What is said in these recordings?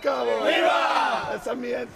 Cabo! ¡Viva! ¡El Sarmiento!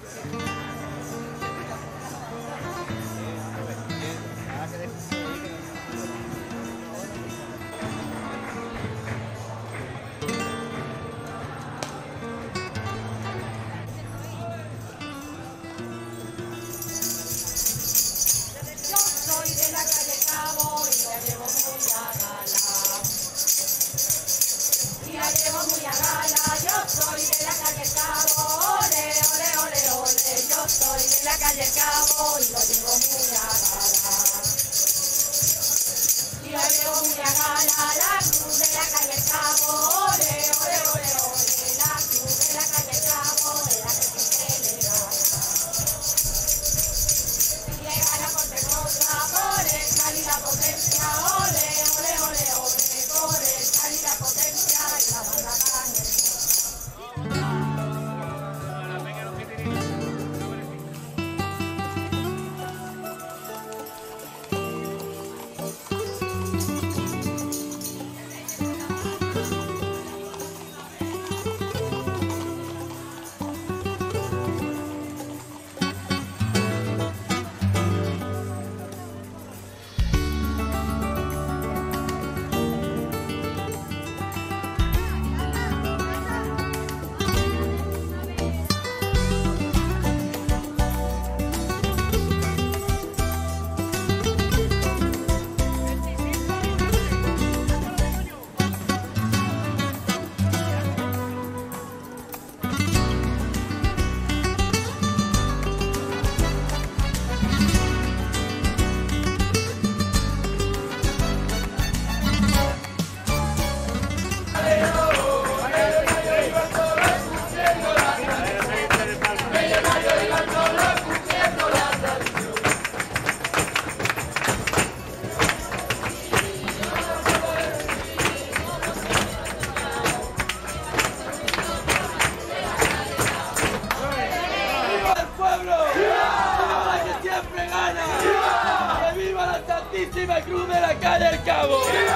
Cruz de la calle El Cabo.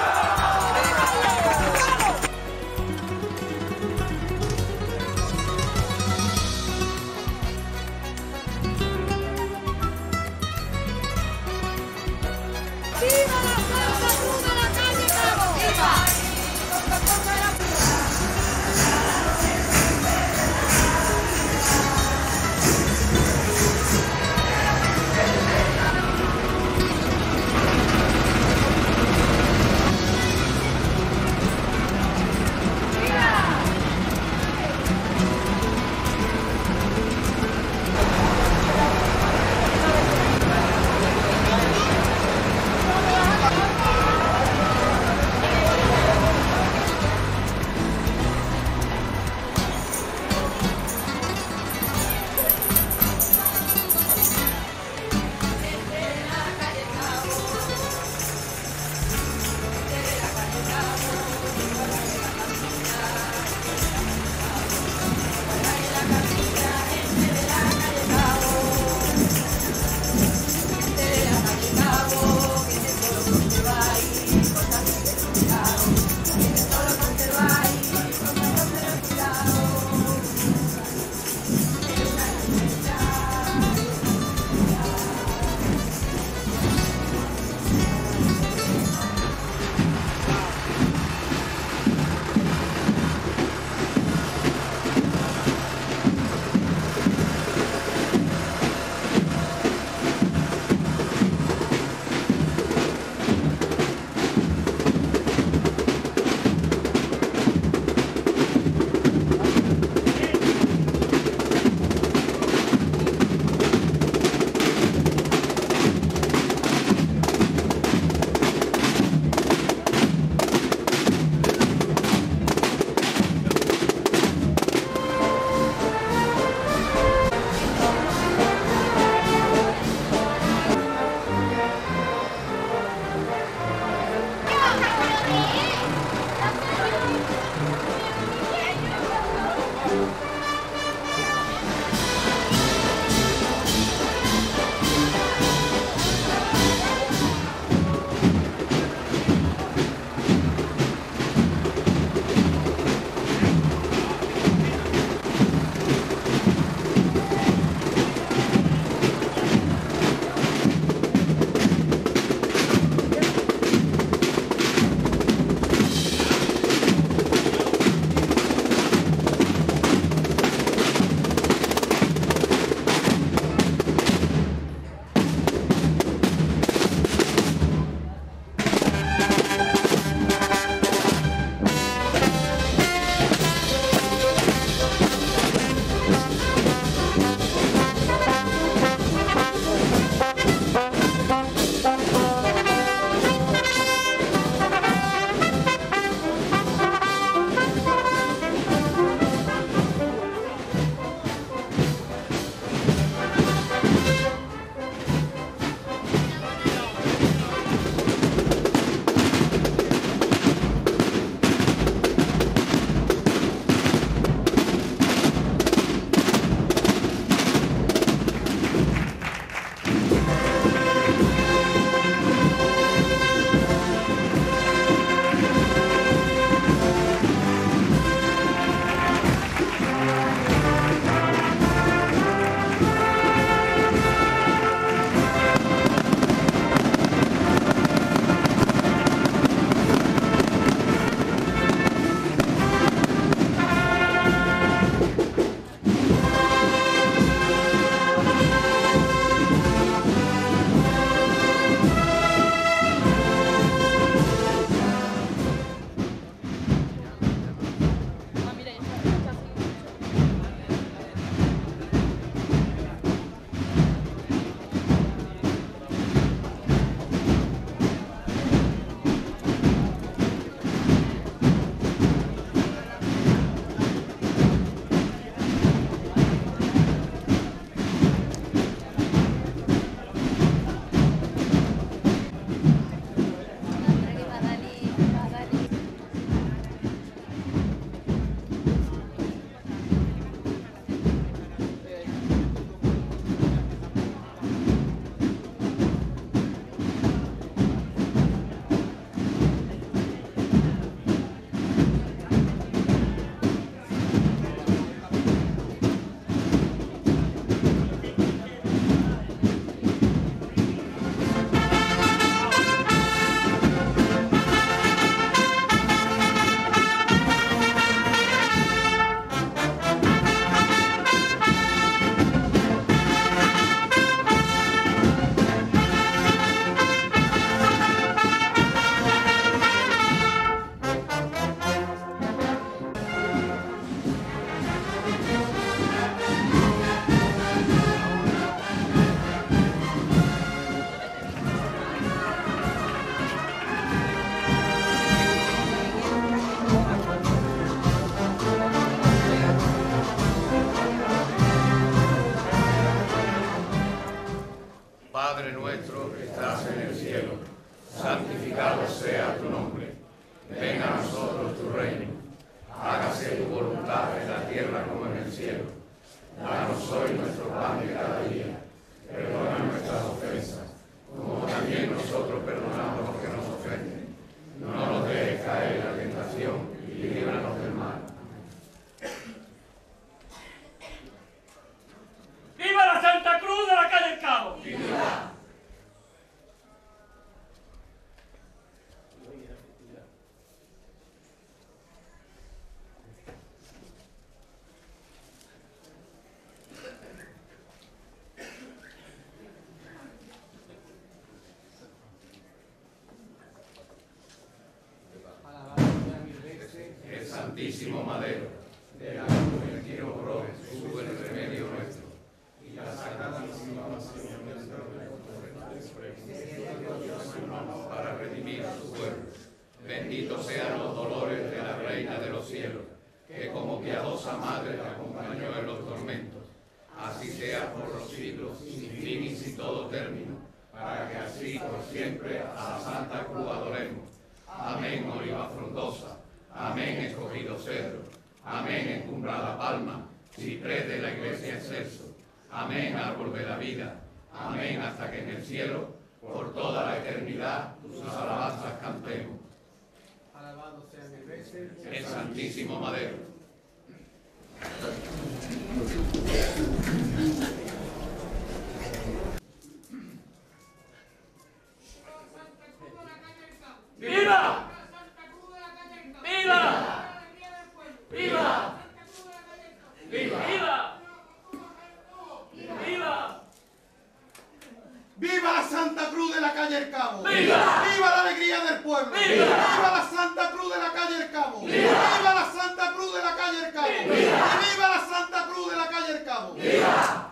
¡Viva la Santa Cruz de la calle El Cabo! ¡Viva! santificado sea tu nombre. Venga a nosotros tu reino. Hágase tu voluntad en la tierra como en el cielo. Danos hoy nuestro pan de cada día. Perdona nuestras ofensas, como también nosotros perdonamos a los que nos ofenden. No nos dejes caer en la tentación y líbranos del mal. ¡Viva la Santa Cruz de la calle El Cabo! ¡Viva! El Santísimo Madero, de la Juventino Pro, sube el remedio nuestro, y la Santísima Pasión de nuestro para redimir a su pueblo. Benditos sean los dolores de la Reina de los Cielos, que como piadosa madre te acompañó en los tormentos. Así sea por los siglos, sin fin y sin todo término, para que así por siempre a la Santa Cruz adoremos. Amén, oliva frondosa. Amén, escogido cedro. Amén, encumbrada palma, ciprés de la iglesia excelso. Amén, árbol de la vida. Amén, hasta que en el cielo, por toda la eternidad, tus alabanzas cantemos. Alabado sea mil veces El Santísimo Madero. ¡Viva! ¡Viva! ¡Viva! ¡Viva! ¡Viva! ¡Viva la Santa Cruz de la calle El Cabo! ¡Viva! ¡Viva la alegría del pueblo! ¡Viva! ¡Viva la Santa Cruz de la calle El Cabo! ¡Viva! ¡Viva la Santa Cruz de la calle El Cabo! ¡Viva! ¡Y viva la Santa Cruz de la calle El Cabo! ¡Viva!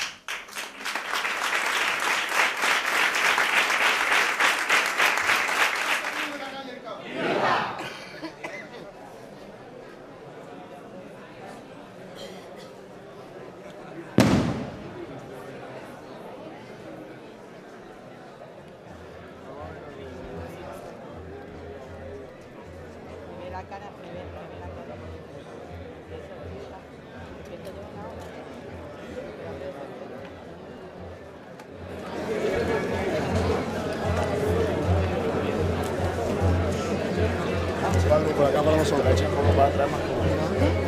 Cruz de la calle El Cabo. Ve la cara, me ve la cara. Eso, hija. Esto lleva una hora. Pablo, por acá para nosotros, echen como para atrás más cómodo.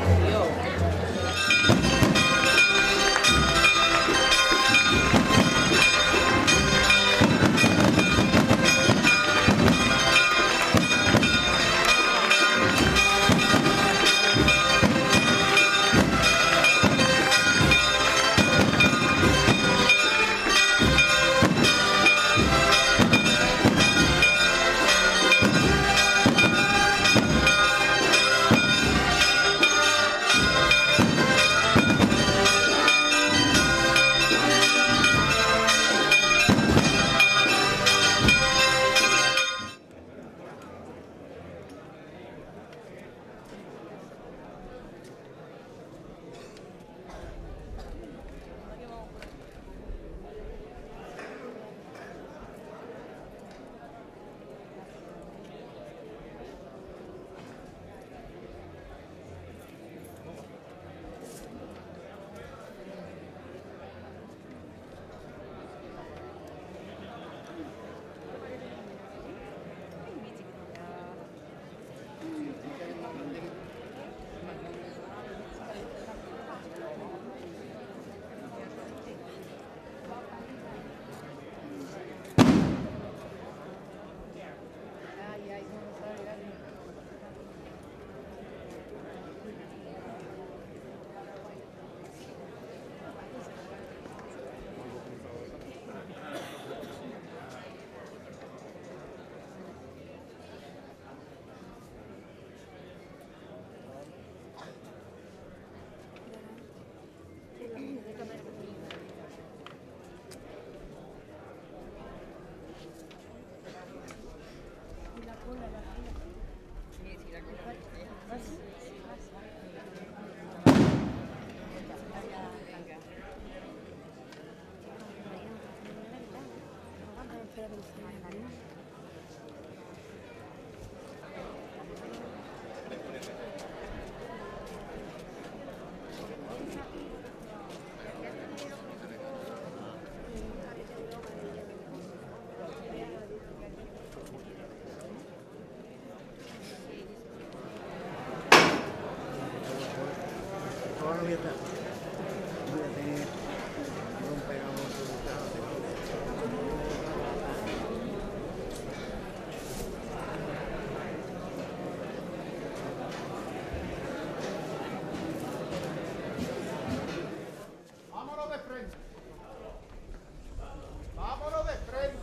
Vámonos de frente. Vámonos de frente.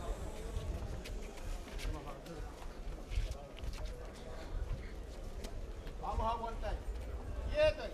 Vamos a aguantar. Quieto.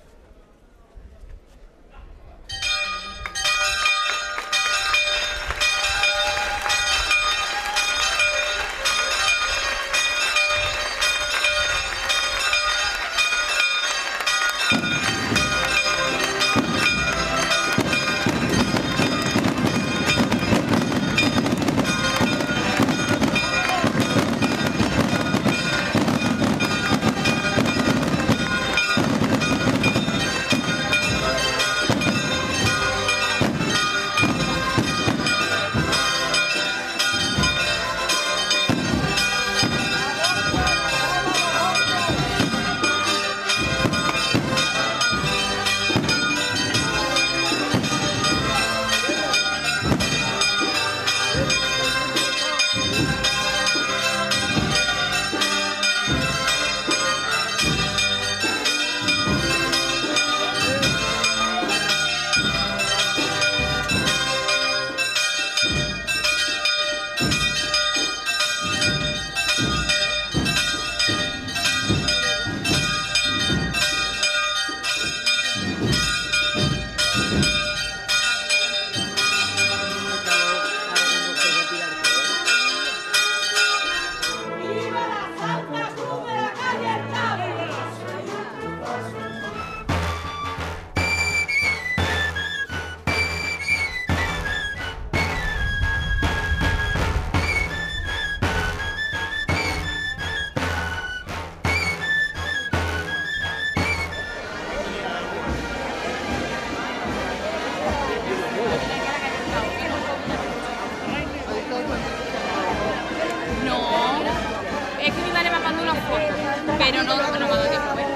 ¡Viva la Santa Cruz de la calle El Cabo! No, es que mi madre me mandó una foto, pero no me ha dado tiempo a ver.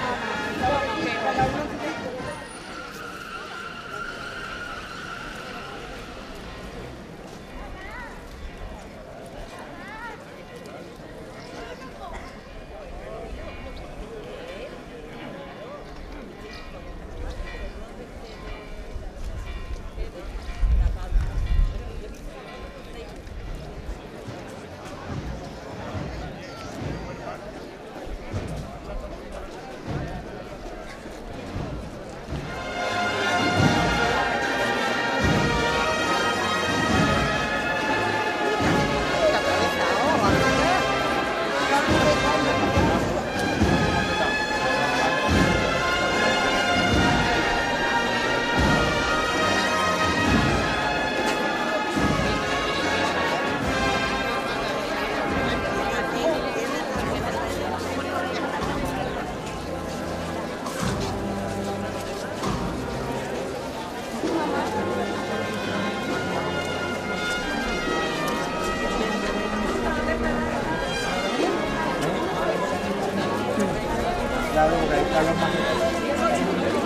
Claro, porque ahí están los más.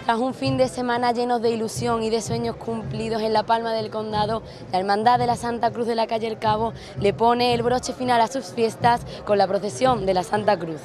Tras un fin de semana lleno de ilusión y de sueños cumplidos en La Palma del Condado, la Hermandad de la Santa Cruz de la calle El Cabo le pone el broche final a sus fiestas con la procesión de la Santa Cruz.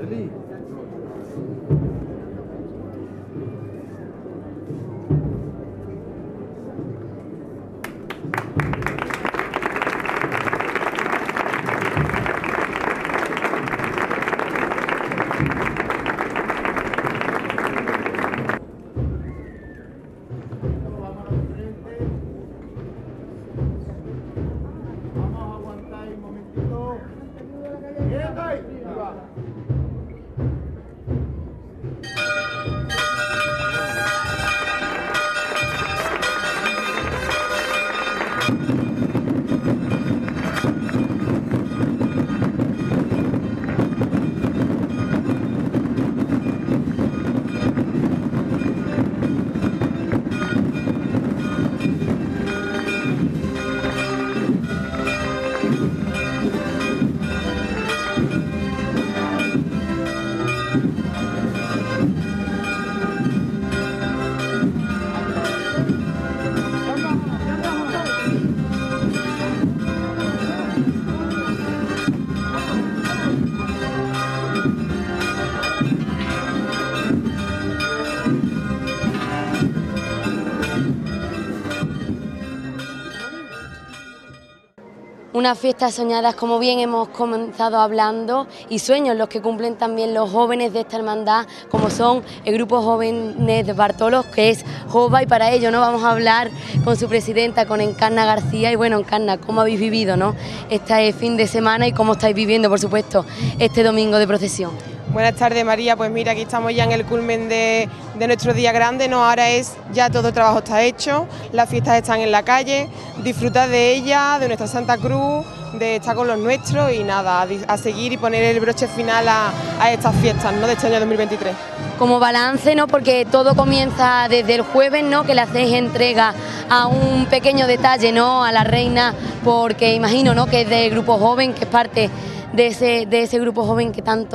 Unas fiestas soñadas, como bien hemos comenzado hablando, y sueños los que cumplen también los jóvenes de esta hermandad, como son el grupo Jóvenes de Bartolos, que es JOVA, y para ello no vamos a hablar con su presidenta, con Encarna García. Y bueno, Encarna, ¿cómo habéis vivido, no, este fin de semana y cómo estáis viviendo, por supuesto, este domingo de procesión? Buenas tardes, María. Pues mira, aquí estamos ya en el culmen de nuestro día grande, ¿no? Ahora ya todo el trabajo está hecho, las fiestas están en la calle, disfrutar de ella, de nuestra Santa Cruz, de estar con los nuestros y nada, a seguir y poner el broche final a estas fiestas, ¿no?, de este año 2023. Como balance, ¿no?, porque todo comienza desde el jueves, ¿no?, que le hacéis entrega a un pequeño detalle, ¿no?, a la reina, porque imagino, ¿no?, que es del grupo joven, que es parte de ese grupo joven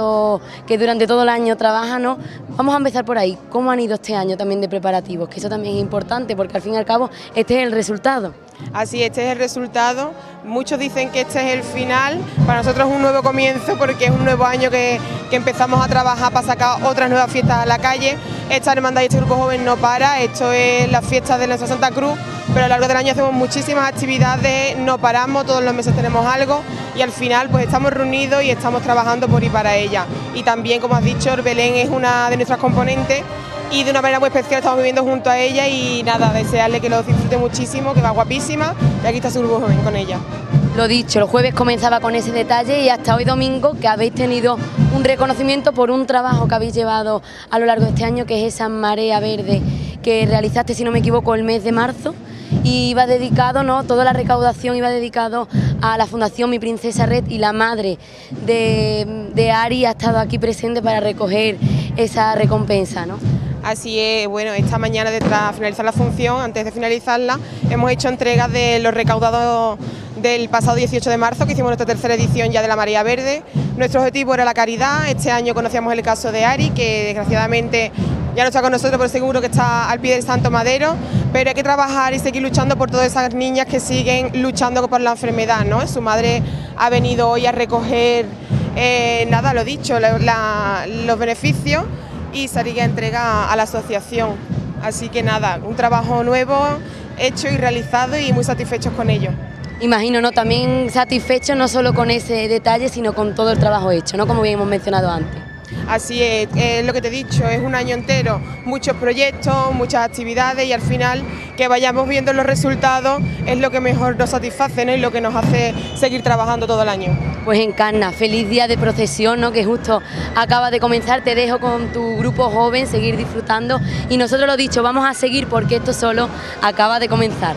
que durante todo el año trabaja, ¿no? Vamos a empezar por ahí. ¿Cómo han ido este año también de preparativos? Que eso también es importante, porque al fin y al cabo este es el resultado. Así, este es el resultado. Muchos dicen que este es el final. Para nosotros es un nuevo comienzo, porque es un nuevo año que empezamos a trabajar para sacar otras nuevas fiestas a la calle. Esta hermandad y este grupo joven no para. Esto es las fiestas de nuestra Santa Cruz, pero a lo largo del año hacemos muchísimas actividades, no paramos, todos los meses tenemos algo y al final pues estamos reunidos y estamos trabajando por y para ella. Y también, como has dicho, el Belén es una de nuestras componentes y de una manera muy especial estamos viviendo junto a ella y nada, desearle que lo disfrute muchísimo, que va guapísima y aquí está su grupo joven con ella. Lo dicho, el jueves comenzaba con ese detalle y hasta hoy domingo, que habéis tenido un reconocimiento por un trabajo que habéis llevado a lo largo de este año, que es esa marea verde que realizaste, si no me equivoco, el mes de marzo, y iba dedicado, ¿no?, toda la recaudación iba dedicado a la Fundación Mi Princesa Red, y la madre de Ari ha estado aquí presente para recoger esa recompensa, ¿no? Así es, bueno, esta mañana, tras finalizar la función, antes de finalizarla, hemos hecho entregas de los recaudados del pasado 18 de marzo, que hicimos nuestra tercera edición ya de la Marea Verde. Nuestro objetivo era la caridad. Este año conocíamos el caso de Ari, que desgraciadamente ya no está con nosotros, pero seguro que está al pie del Santo Madero, pero hay que trabajar y seguir luchando por todas esas niñas que siguen luchando por la enfermedad, ¿no? Su madre ha venido hoy a recoger, nada, lo dicho, los beneficios y salir a entrega a la asociación. Así que nada, un trabajo nuevo, hecho y realizado y muy satisfechos con ello. Imagino, ¿no?, también satisfechos no solo con ese detalle, sino con todo el trabajo hecho, ¿no?, como bien hemos mencionado antes. Así es lo que te he dicho, es un año entero, muchos proyectos, muchas actividades y al final que vayamos viendo los resultados es lo que mejor nos satisface, ¿no?, y lo que nos hace seguir trabajando todo el año. Pues Encarna, feliz día de procesión, ¿no?, que justo acaba de comenzar, te dejo con tu grupo joven, seguir disfrutando y nosotros, lo dicho, vamos a seguir porque esto solo acaba de comenzar.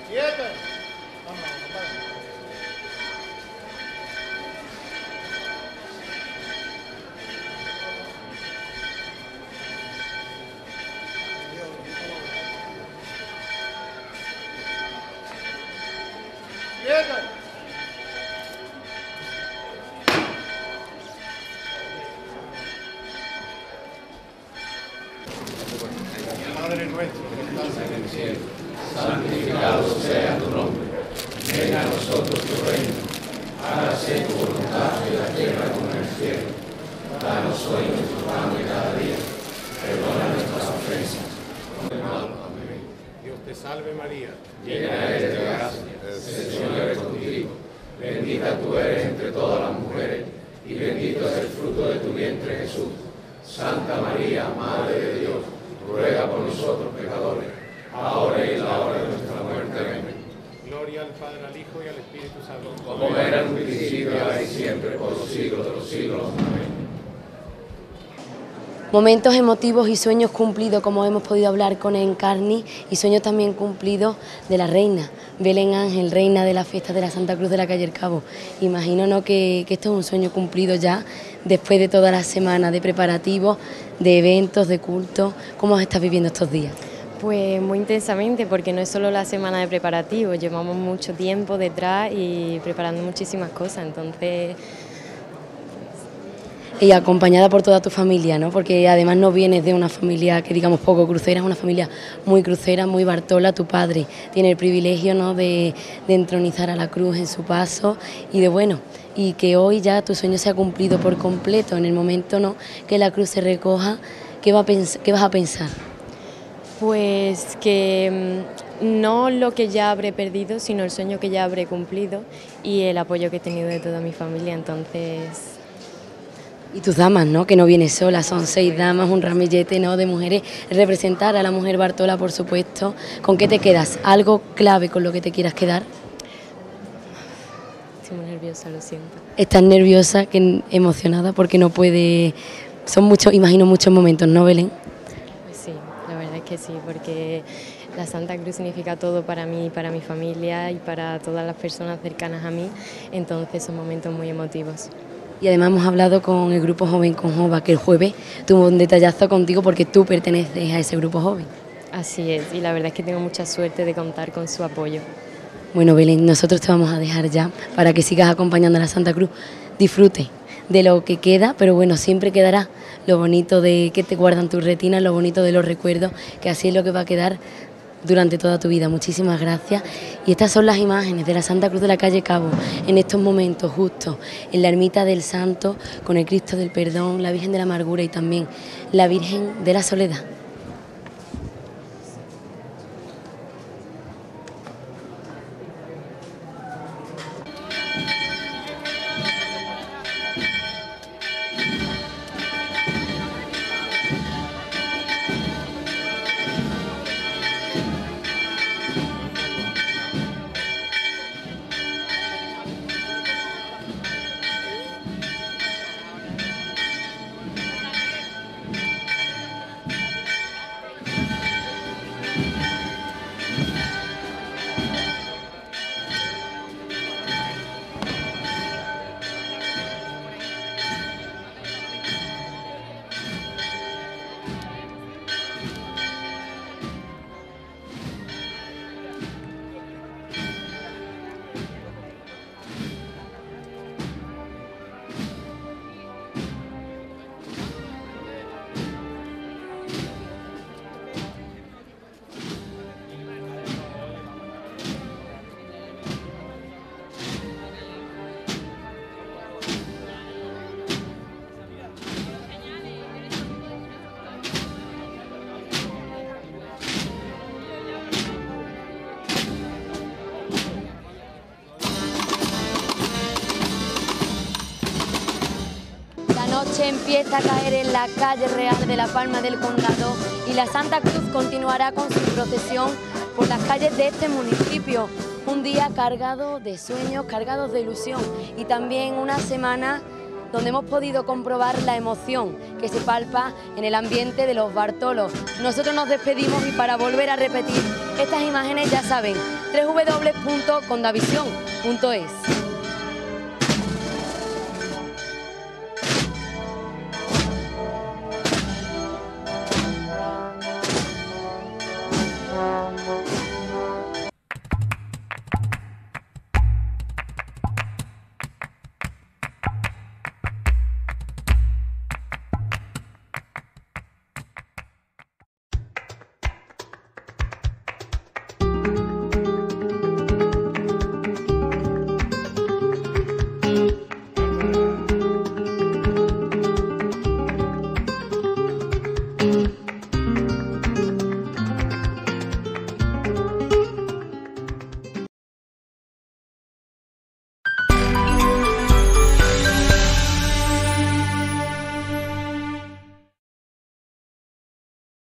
Quieto. Vamos, compadre. Quieto. Padre nuestro que estás en el cielo, santificado sea tu nombre. Venga a nosotros tu reino. Hágase tu voluntad en la tierra como en el cielo. Danos hoy nuestro pan de cada día. Perdona nuestras ofensas. Amén. Dios te salve María, Llena eres de gracia, el Señor es contigo. Bendita tú eres entre todas las mujeres, y bendito es el fruto de tu vientre, Jesús. Santa María, Madre de Dios, ruega por nosotros pecadores, ahora y en la hora de nuestra muerte. Amén. gloria al Padre, al Hijo y al Espíritu Santo. Como era en un principio, ahora y siempre, por los siglos de los siglos. Amén. Momentos emotivos y sueños cumplidos, como hemos podido hablar con Encarni, y sueños también cumplidos de la reina, Belén Ángel, reina de la fiesta de la Santa Cruz de la Calle El Cabo. Imagino, ¿no?, que esto es un sueño cumplido ya, después de toda la semana de preparativos, de eventos, de cultos. ¿Cómo estás viviendo estos días? Pues muy intensamente, porque no es solo la semana de preparativos, llevamos mucho tiempo detrás y preparando muchísimas cosas, entonces... Y acompañada por toda tu familia, ¿no? Porque además no vienes de una familia que digamos poco crucera, es una familia muy crucera, muy Bartola. Tu padre tiene el privilegio, ¿no?, de entronizar a la cruz en su paso y de bueno, y que hoy ya tu sueño se ha cumplido por completo. En el momento, ¿no?, que la cruz se recoja, ¿qué vas a pensar? Pues que no lo que ya habré perdido, sino el sueño que ya habré cumplido y el apoyo que he tenido de toda mi familia, entonces... Y tus damas, ¿no?, que no vienes sola, son 6 damas, un ramillete, ¿no?, de mujeres, representar a la mujer Bartola, por supuesto. ¿Con qué te quedas? ¿Algo clave con lo que te quieras quedar? Estoy muy nerviosa, lo siento. Estás nerviosa, emocionada, porque no puede... Son muchos, imagino, muchos momentos, ¿no, Belén? Pues sí, la verdad es que sí, porque la Santa Cruz significa todo para mí, para mi familia y para todas las personas cercanas a mí, entonces son momentos muy emotivos. Y además hemos hablado con el grupo joven, con Jova, que el jueves tuvo un detallazo contigo porque tú perteneces a ese grupo joven. Así es, y la verdad es que tengo mucha suerte de contar con su apoyo. Bueno, Belén, nosotros te vamos a dejar ya para que sigas acompañando a la Santa Cruz. Disfrute de lo que queda, pero bueno, siempre quedará lo bonito de que te guardan tus retinas, lo bonito de los recuerdos, que así es lo que va a quedar durante toda tu vida. Muchísimas gracias. Y estas son las imágenes de la Santa Cruz de la Calle Cabo, en estos momentos justo en la ermita del Santo, con el Cristo del Perdón, la Virgen de la Amargura y también la Virgen de la Soledad. La noche empieza a caer en la calle real de La Palma del Condado y la Santa Cruz continuará con su procesión por las calles de este municipio. Un día cargado de sueños, cargados de ilusión y también una semana donde hemos podido comprobar la emoción que se palpa en el ambiente de los Bartolos. Nosotros nos despedimos y para volver a repetir estas imágenes, ya saben, www.condavisión.es.